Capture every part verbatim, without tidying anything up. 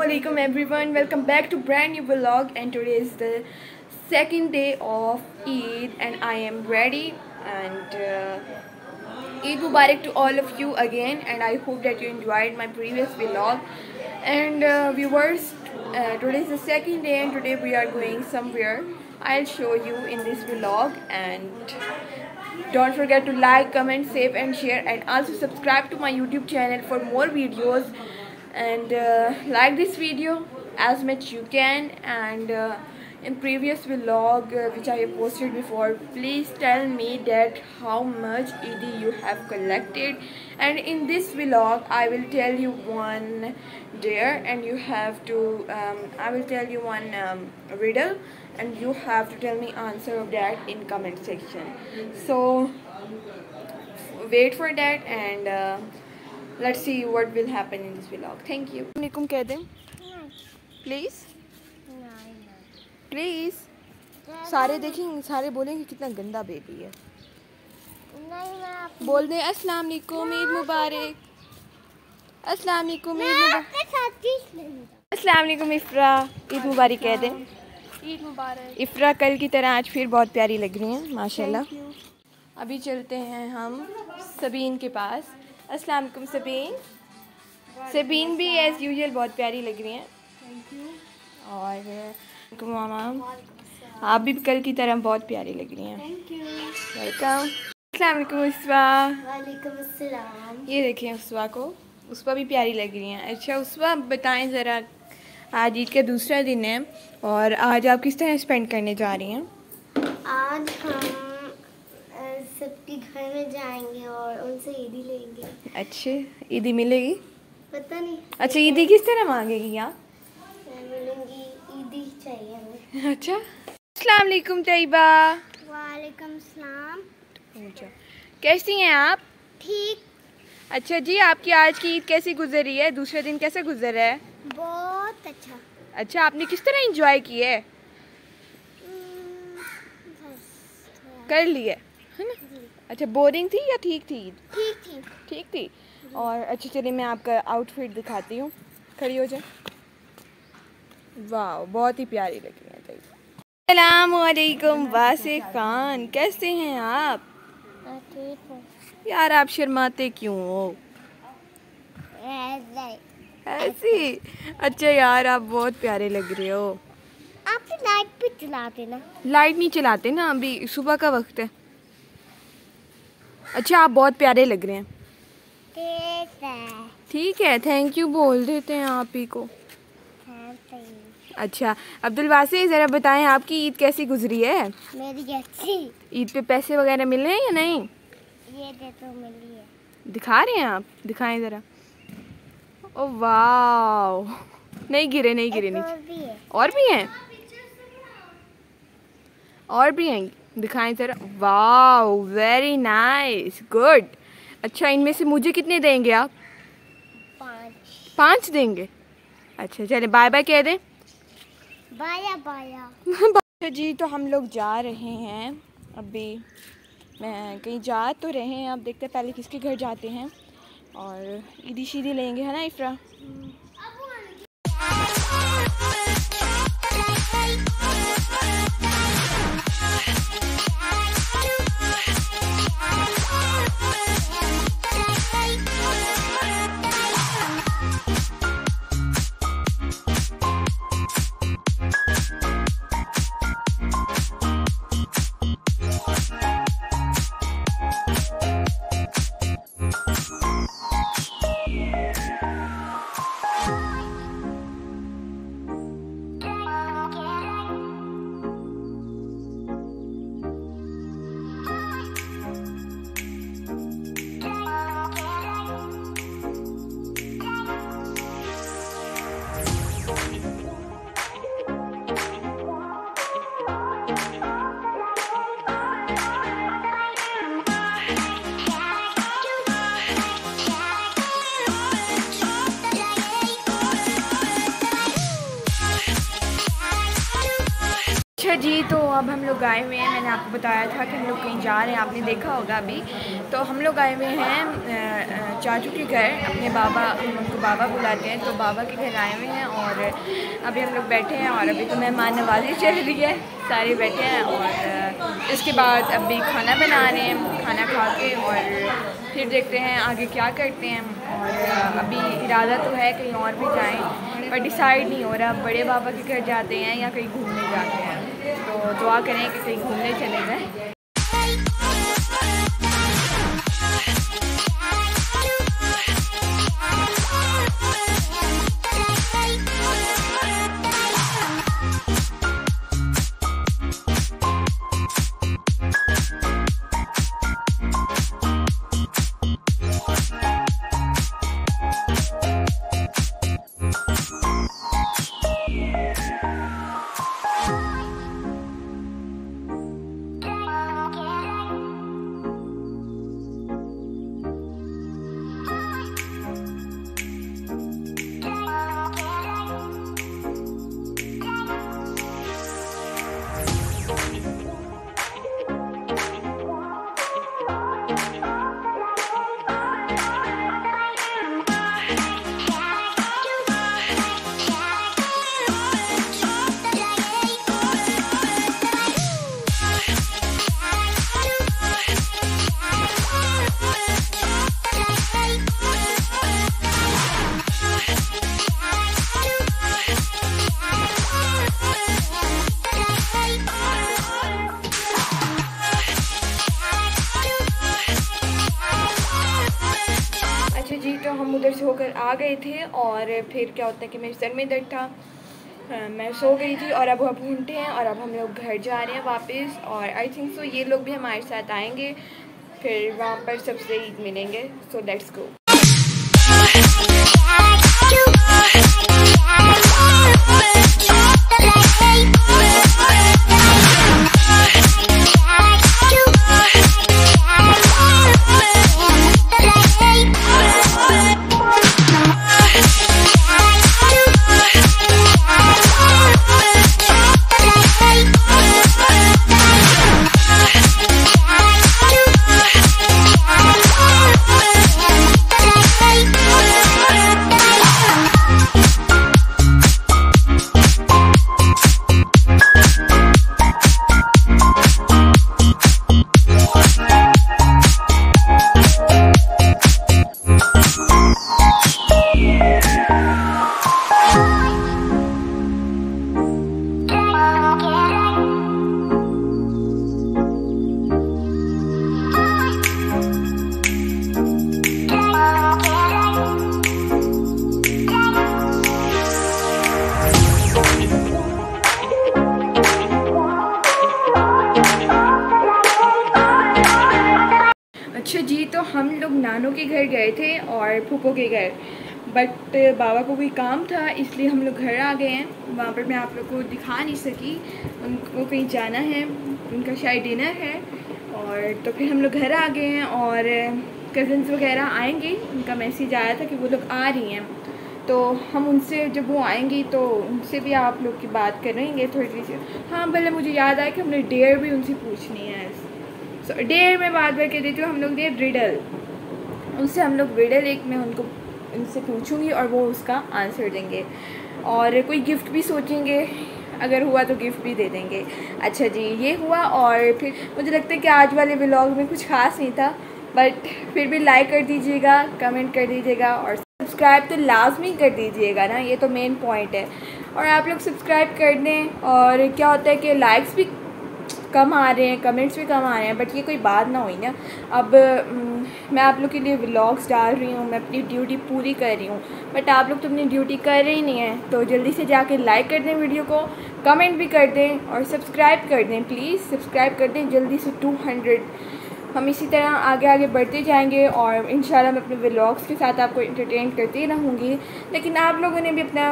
Assalamualaikum everyone, welcome back to brand new vlog, and today is the second day of Eid and I am ready, and uh, Eid Mubarak to all of you again, and I hope that you enjoyed my previous vlog. And uh, viewers, uh, today is the second day and today we are going somewhere. I'll show you in this vlog, and don't forget to like, comment, save and share, and also subscribe to my YouTube channel for more videos, and uh, like this video as much you can. And uh, in previous vlog uh, which I have posted before, please tell me that how much Eid you have collected, and in this vlog I will tell you one dare, and you have to um, I will tell you one um, riddle, and you have to tell me answer of that in comment section. So wait for that, and uh, let's see what will happen in this vlog. Thank you. Assalamualaikum कह दें please please सारे देखेंगे, सारे बोलेंगे कितना गंदा baby है। बोल दें अस्सलाम वालेकुम, ईद मुबारक। अस्सलाम वालेकुम, ईद मुबारक। अस्सलाम वालेकुम इफ़रा, ईद मुबारक कह दें। ईद मुबारक। इफ़रा कल की तरह आज फिर बहुत प्यारी लग रही हैं माशाल्लाह। अभी चलते हैं हम सबीन के पास। अस्सलाम वालेकुम सबीन। सबीन भी एज़ यूजुअल बहुत प्यारी लग रही हैं। Thank you. और मामा आप भी कल की तरह बहुत प्यारी लग रही हैं। Thank you. वेलकम। अस्सलाम वालेकुम उसवा। वालेकुम अस्सलाम। ये देखें उसवा को, उसवा भी प्यारी लग रही हैं। अच्छा उसवा बताएं ज़रा, आज ईद का दूसरा दिन है और आज आप किस तरह स्पेंड करने जा रही हैं? आज हम सबके घर में जाएंगे और उनसे ईदी लेंगे। अच्छे, ईदी मिलेगी? पता नहीं। अच्छा ईदी किस तरह मांगेगी आप? मिलेंगी, ईदी चाहिए हमें। अच्छा। अस्सलाम वालेकुम तैयबा। वालेकुम सलाम। अच्छा, कैसी हैं आप? ठीक। अच्छा जी, आपकी आज की ईद कैसी गुजरी है? दूसरा दिन कैसे गुजरा है? बहुत अच्छा। अच्छा, आपने किस तरह एंजॉय की है? कर लिए है ना? अच्छा, बोरिंग थी या ठीक थी? ठीक थी। ठीक थी। और अच्छा चलिए मैं आपका आउटफिट दिखाती हूँ, खड़ी हो जाए। वाह, बहुत ही प्यारी लग रही है तैयबा। अस्सलामुअलैकुम वासिफ खान, कैसे हैं आप? ठीक हूँ। यार आप शर्माते क्यों हो? ऐसी? अच्छा यार आप बहुत प्यारे लग रहे हो। आप लाइट भी चलाते ना? लाइट नहीं चलाते ना, अभी सुबह का वक्त है। अच्छा आप बहुत प्यारे लग रहे हैं। ठीक है। ठीक है, थैंक यू बोल देते हैं आप ही को। अच्छा अब्दुल वासी, ज़रा बताएं आपकी ईद कैसी गुजरी है? मेरी अच्छी। ईद पे पैसे वगैरह मिले हैं या नहीं? ये दे तो मिली है। दिखा रहे हैं आप? दिखाएं ज़रा। ओ वाह, नहीं गिरे नहीं गिरे नीचे। और भी हैं? और भी हैं, दिखाएं ज़रा। वाह वेरी नाइस, गुड। अच्छा इनमें से मुझे कितने देंगे आप? पाँच। पाँच देंगे? अच्छा चले बाय बाय कह दें। बाया बाया। जी तो हम लोग जा रहे हैं, अभी मैं कहीं जा तो रहे हैं, अब देखते हैं पहले किसके घर जाते हैं और ईदी शीदी लेंगे, है ना इफ़रा? अच्छा जी, तो अब हम लोग आए हुए हैं, मैंने आपको बताया था कि हम लोग कहीं जा रहे हैं, आपने देखा होगा अभी। तो हम लोग आए हुए हैं चाचू के घर, अपने बाबा, उनको बाबा बुलाते हैं, तो बाबा के घर आए हुए हैं। और अभी हम लोग बैठे हैं और अभी तो मेहमान नवाज़ी चल रही है, सारे बैठे हैं। और इसके बाद अभी खाना बना रहे हैं, खाना खा के और फिर देखते हैं आगे क्या करते हैं। और अभी इरादा तो है कहीं और भी जाएं, पर डिसाइड नहीं हो रहा, बड़े बाबा के घर जाते हैं या कहीं घूमने जाते हैं। तो दुआ करें कि कहीं घूमने चले जाएं। जी, तो हम उधर से होकर आ गए थे और फिर क्या होता है कि मेरे सर में दर्द था, मैं सो गई थी। और अब हम ढूंढते हैं और अब हम लोग घर जा रहे हैं वापस। और आई थिंक सो ये लोग भी हमारे साथ आएंगे, फिर वहाँ पर सबसे ईद मिलेंगे। So let's go. अच्छा जी, तो हम लोग नानों के घर गए थे और फूफो के घर, बट बाबा को कोई काम था इसलिए हम लोग घर आ गए हैं। वहाँ पर मैं आप लोग को दिखा नहीं सकी, उनको कहीं जाना है, उनका शायद डिनर है। और तो फिर हम लोग घर आ गए हैं और कज़न्स वगैरह आएंगे, उनका मैसेज आया था कि वो लोग आ रही हैं। तो हम उनसे जब वो आएंगी तो उनसे भी आप लोग की बात करेंगे थोड़ी सी। हाँ, भले मुझे याद आया कि हमने डेयर भी उनसे पूछनी है। सो so, डेयर में बात बार कह देती हूँ, हम लोग दे रिडल, उनसे हम लोग रिडल एक मैं उनको उनसे पूछूंगी और वो उसका आंसर देंगे। और कोई गिफ्ट भी सोचेंगे, अगर हुआ तो गिफ्ट भी दे देंगे। अच्छा जी, ये हुआ। और फिर मुझे लगता है कि आज वाले व्लॉग में कुछ खास नहीं था, बट फिर भी लाइक कर दीजिएगा, कमेंट कर दीजिएगा और सब्सक्राइब तो लाजमी कर दीजिएगा ना, ये तो मेन पॉइंट है। और आप लोग सब्सक्राइब कर दें। और क्या होता है कि लाइक्स भी कम आ रहे हैं, कमेंट्स भी कम आ रहे हैं, बट ये कोई बात ना हुई ना। अब मैं आप लोग के लिए व्लॉग्स डाल रही हूँ, मैं अपनी ड्यूटी पूरी कर रही हूँ, बट आप लोग तो अपनी ड्यूटी कर रहे ही नहीं हैं। तो जल्दी से जाके लाइक कर दें वीडियो को, कमेंट भी कर दें और सब्सक्राइब कर दें, प्लीज़ सब्सक्राइब कर दें जल्दी से टू हंड्रेड। हम इसी तरह आगे आगे बढ़ते जाएंगे और इंशाल्लाह मैं अपने व्लॉग्स के साथ आपको एंटरटेन करती रहूँगी। लेकिन आप लोगों ने भी अपना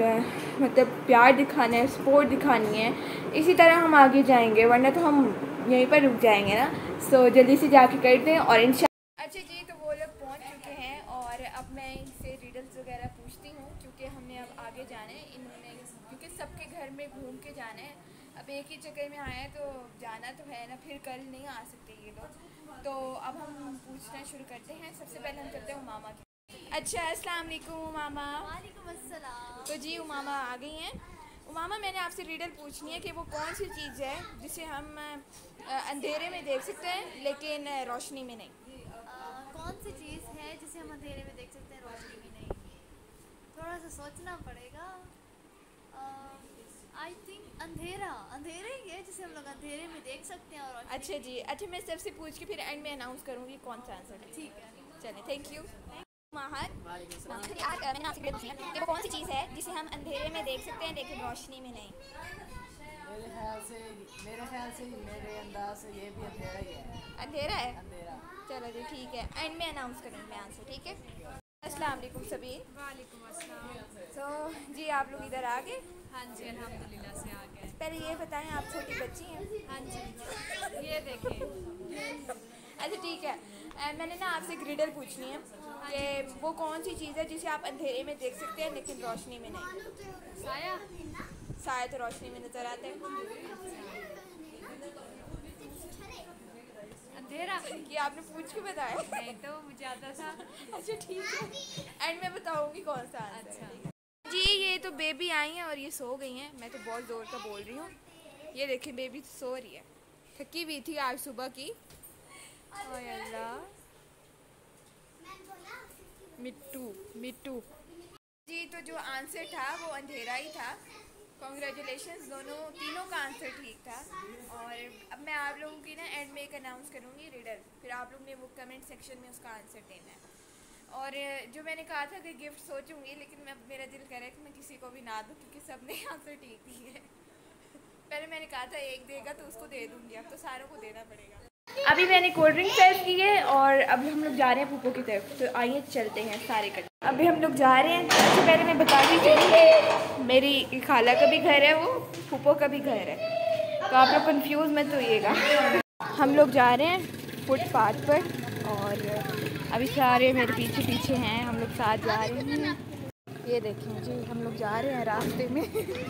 मतलब प्यार दिखाना है, सपोर्ट दिखानी है, इसी तरह हम आगे जाएंगे, वरना तो हम यहीं पर रुक जाएंगे ना। सो जल्दी से जाके करते हैं और इंशाल्लाह। अच्छा जी, तो वो लोग पहुंच चुके हैं और अब मैं इनसे रिडल्स वगैरह पूछती हूँ, क्योंकि हमने अब आगे जाना है। इन्होंने क्योंकि सबके घर में घूम के जाना है, अब एक ही जगह में आए हैं तो जाना तो है ना, फिर कल नहीं आ सकते ये लोग। तो अब हम पूछना शुरू करते हैं। सबसे पहले हम करते हैं उमामा की। अच्छा, अस्सलाम वालेकुम उमामा। वालेकुम अस्सलाम। तो जी उमामा आ गई हैं। उमामा, मैंने आपसे रिडल पूछनी है कि वो कौन सी चीज़ है जिसे हम अंधेरे में देख सकते हैं लेकिन रोशनी में नहीं। आ, कौन सी चीज़ है जिसे हम अंधेरे में देख सकते हैं रोशनी में नहीं? थोड़ा सा सोचना पड़ेगा। आई थिंक अंधेरा अंधेरा ही है जिसे हम लोग अंधेरे में देख सकते हैं और अच्छा जी, अच्छा मैं सबसे पूछ के फिर एंड में अनाउंस करूँगी कौन सा आंसर है। ठीक है, चलें, थैंक यू। माहर, आज मैंने आपसे रिडल पूछी है कि वो कौन सी चीज़ है जिसे हम अंधेरे में देख सकते हैं लेकिन रोशनी में नहीं। मेरे ख्याल से मेरे ख्याल से मेरे अंदाज से ये भी अंधेरा ही है। अंधेरा है? अंधेरा। चलो जी ठीक है, एंड में अनाउंस करूँगी मैं आंसर, ठीक है। अस्सलाम वालेकुम सभी। वालेकुम अस्सलाम। तो जी आप लोग इधर आ गए? हाँ जी, अल्हम्दुलिल्लाह से आ गए। पहले ये बताएं, आप छोटी बच्ची हैं? हाँ जी, ये देखें। अच्छा ठीक है, अ, मैंने ना आपसे एक रिडल पूछनी है कि वो कौन सी चीज़ है जिसे आप अंधेरे में देख सकते हैं लेकिन रोशनी में नहीं। साया। साया तो रोशनी में नज़र आता है। अंधेरा ये आपने पूछ के बताया? नहीं तो मुझे आता था। अच्छा ठीक है, एंड में बताऊँगी कौन सा आंसर अच्छा है। जी ये तो बेबी आई हैं और ये सो गई हैं। मैं तो बहुत ज़ोर का बोल रही हूँ। ये देखिए बेबी सो रही है, थकी हुई थी आज सुबह की। ओए अल्लाह, मिट्टू मिट्टू। जी तो जो आंसर था वो अंधेरा ही था। कॉन्ग्रेचुलेशंस, दोनों तीनों का आंसर ठीक था। और अब मैं आप लोगों की ना एंड में एक अनाउंस करूँगी रिडल, फिर आप लोग ने वो कमेंट सेक्शन में उसका आंसर देना है। और जो मैंने कहा था कि गिफ्ट सोचूंगी, लेकिन मैं मेरा दिल कर रहा है कि मैं किसी को भी ना दूँ क्योंकि सब ने आंसर ठीक दिए है। पहले मैंने कहा था एक देगा तो उसको दे दूँगी, अब तो सारों को देना पड़ेगा। अभी मैंने कोल्ड ड्रिंक सर्व की है और अब हम लोग जा रहे हैं फूफो की तरफ। तो आइए चलते हैं सारे कट। अभी हम लोग जा रहे हैं। सबसे पहले मैं बता दी चलूँ, मेरी खाला का भी घर है, वो फूफो का भी घर है, तो आप लोग कंफ्यूज मत होइएगा। हम लोग जा रहे हैं फुटपाथ पर और अभी सारे मेरे पीछे पीछे हैं, हम लोग साथ जा रहे हैं। ये देखें जी, हम लोग जा रहे हैं रास्ते में।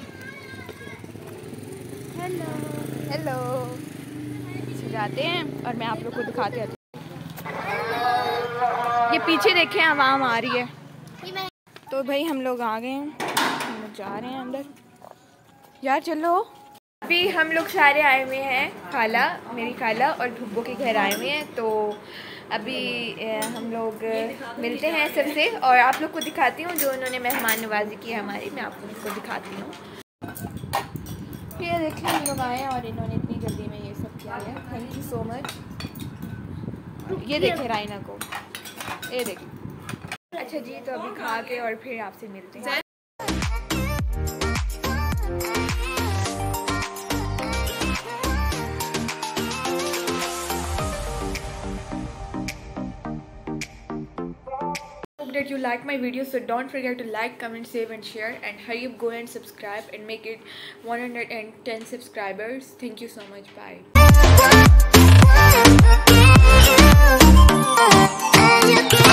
हेलो हेलो, जाते हैं और मैं आप लोग को दिखाते आती हूँ। ये पीछे देखें आवाम आ रही है। तो भाई हम लोग आ गए हैं, हम लोग जा रहे हैं अंदर। यार चलो। अभी हम लोग सारे आए हुए हैं, खाला, मेरी खाला और भुब्बो के घर आए हुए हैं। तो अभी हम लोग मिलते हैं सबसे और आप लोग को दिखाती हूँ जो उन्होंने मेहमान नवाजी की है हमारी, मैं आप लोग को दिखाती हूँ। ये देखिए हम लोग आए हैं और इन्होंने इतनी जल्दी में ये सब किया है, थैंक यू सो मच। ये देखें रायना को, ये देखें। अच्छा जी तो अभी खा के और फिर आपसे मिलते हैं। That you like my video, so don't forget to like, comment, save and share, and hurry up, go and subscribe and make it one hundred ten subscribers. Thank you so much. Bye.